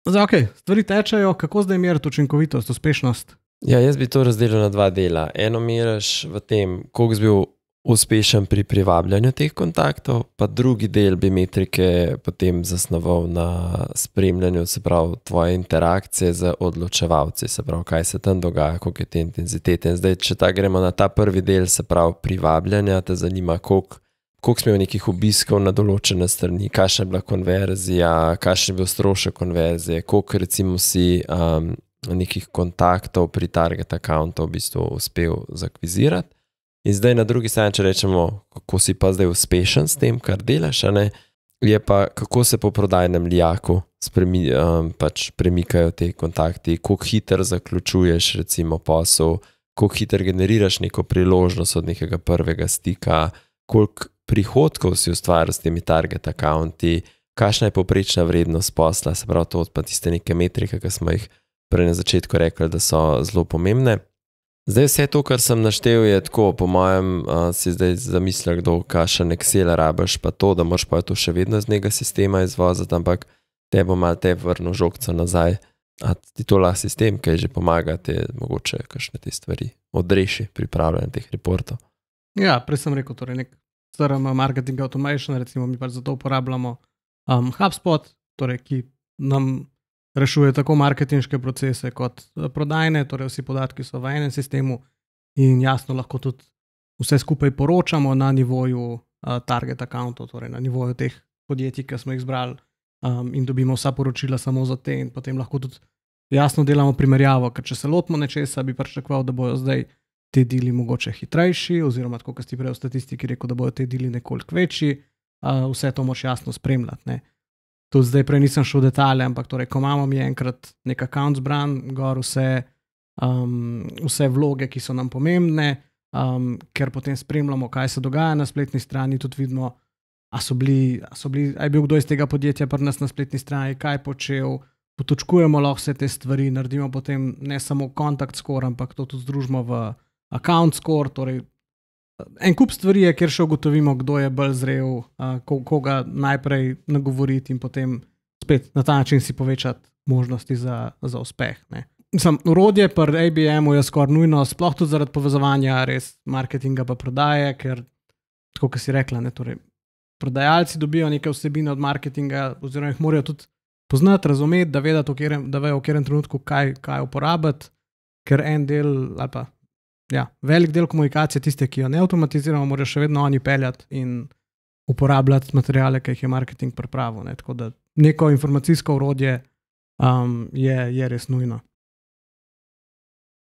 Zdaj, okay, stvari tečejo, kako zdaj meriti učinkovitost, uspešnost? Ja, jaz bi to razdelil na dva dela. Eno meriš v tem, koliko si bil uspešen pri privabljanju teh kontaktov, pa drugi del bi metrike potem zasnoval na spremljanju, se pravi, tvoje interakcije z odločevalci, se pravi, kaj se tam dogaja, koliko je te intenzitete. In zdaj, če gremo na ta prvi del, se pravi, privabljanja, te zanima, koliko smo imeli nekih obiskov na določene strani, kakšna je bila konverzija, kakšen je bil strošek konverzije, koliko recimo si nekih kontaktov pri target accountu v bistvu uspel zakvizirati. In zdaj na drugi strani, če rečemo, kako si pa zdaj uspešen s tem, kar delaš, je pa kako se po prodajnem lijaku pač premikajo te kontakti, koliko hitro zaključuješ recimo posel, koliko hitro generiraš neko priložnost od nekega prvega stika, koliko prihodkov si ustvaril s temi target accounti, kakšna je povprečna vrednost posla, se pravi to pa tiste neke metrike, ki smo jih prej na začetku rekli, da so zelo pomembne. Zdaj vse to, kar sem naštel, je tako, po mojem si zdaj zamislil, kdo kakšen Excel rabiš, pa to, da moraš pa to še vedno iz njega sistema izvoziti, ampak te bo malo te vrnil žogco nazaj. A ti to lahko sistem, kaj že pomaga, te mogoče kakšne te stvari odreši pripravljanje teh reportov? Ja, prej sem rekel, torej nek CRM marketing automation, recimo mi pač zato uporabljamo HubSpot, torej ki nam rešuje tako marketinške procese kot prodajne, torej vsi podatki so v enem sistemu in jasno lahko tudi vse skupaj poročamo na nivoju target accountov, torej na nivoju teh podjetij, ki smo jih zbrali in dobimo vsa poročila samo za te in potem lahko tudi jasno delamo primerjavo, ker če se lotimo nečesa, bi pričakoval, da bojo zdaj te dili mogoče hitrejši oziroma tako, kot ste prej v statistiki rekel, da bojo te dili nekoliko večji, vse to moraš jasno spremljati, ne. Tudi zdaj prej nisem šel v detalje, ampak torej, ko imamo mi enkrat nek account zbran, gor vse vloge, ki so nam pomembne, ker potem spremljamo, kaj se dogaja na spletni strani, tudi vidimo, a je bil kdo iz tega podjetja pri nas na spletni strani, kaj počel, potočkujemo lahko vse te stvari, naredimo potem ne samo contact score, ampak to tudi združimo v account score, torej en kup stvari je, kjer še ugotovimo, kdo je bolj zrel, koga najprej nagovoriti in potem spet na ta način si povečati možnosti za uspeh. Ne. Orodje pri ABM-u je skoraj nujno, sploh tudi zaradi povezovanja res marketinga pa prodaje, ker tako, kot si rekla, ne, torej, prodajalci dobijo neke vsebine od marketinga oziroma jih morajo tudi poznati, razumeti, da vejo, v katerem trenutku kaj uporabiti, ker en del ali pa velik del komunikacije, tiste, ki jo ne avtomatiziramo, morajo še vedno oni peljati in uporabljati materiale, ki jih je marketing pripravil. Ne. Tako da neko informacijsko orodje je res nujno.